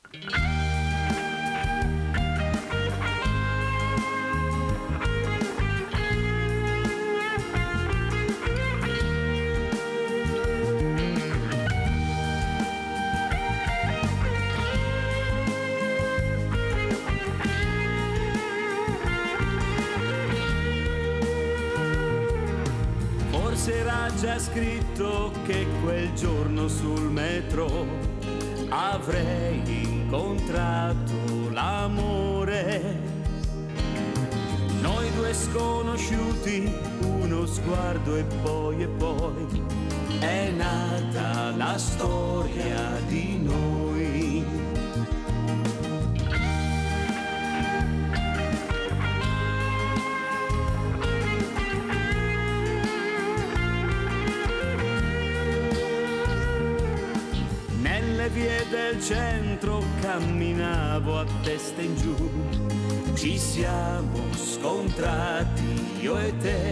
Era già scritto che quel giorno sul metro avrei incontrato l'amore. Noi due sconosciuti, uno sguardo e poi è nata la storia di noi. Vie del centro camminavo a testa in giù, ci siamo scontrati io e te.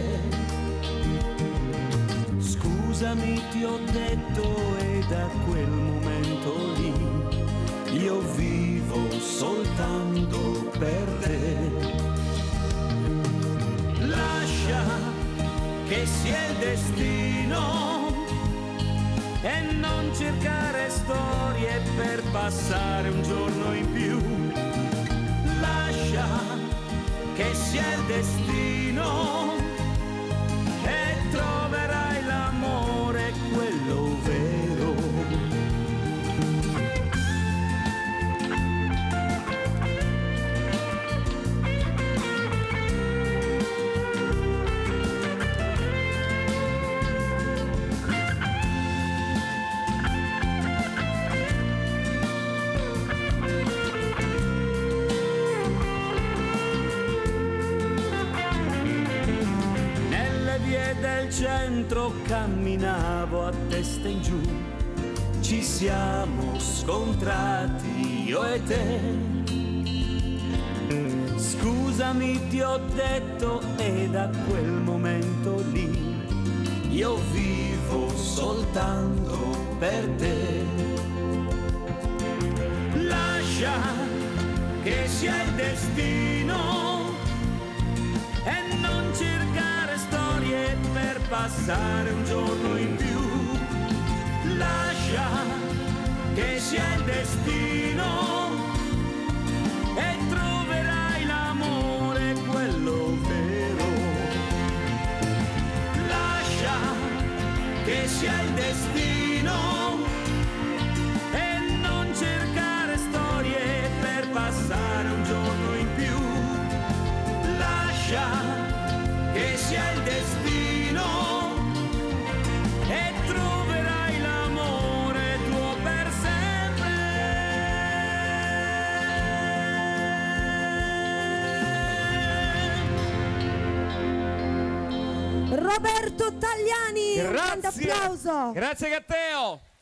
Scusami ti ho detto e da quel momento lì io vivo soltanto per te. Lascia che sia il destino e non cercare storie per passare un giorno in più. Lascia che sia il destino e troverai l'amore, quello vero. Del centro camminavo a testa in giù, ci siamo scontrati io e te. Scusami ti ho detto e da quel momento lì io vivo soltanto per te. Lascia che sia il destino e non cercare storie per passare un giorno in più. Lascia che sia il destino e troverai l'amore, quello vero. Lascia che sia il destino e non cercare storie per passare un giorno in più. Lascia che sia il destino e troverai l'amore tuo per sempre. Roberto Tagliani, un grande Grazie. applauso. Grazie Gatteo.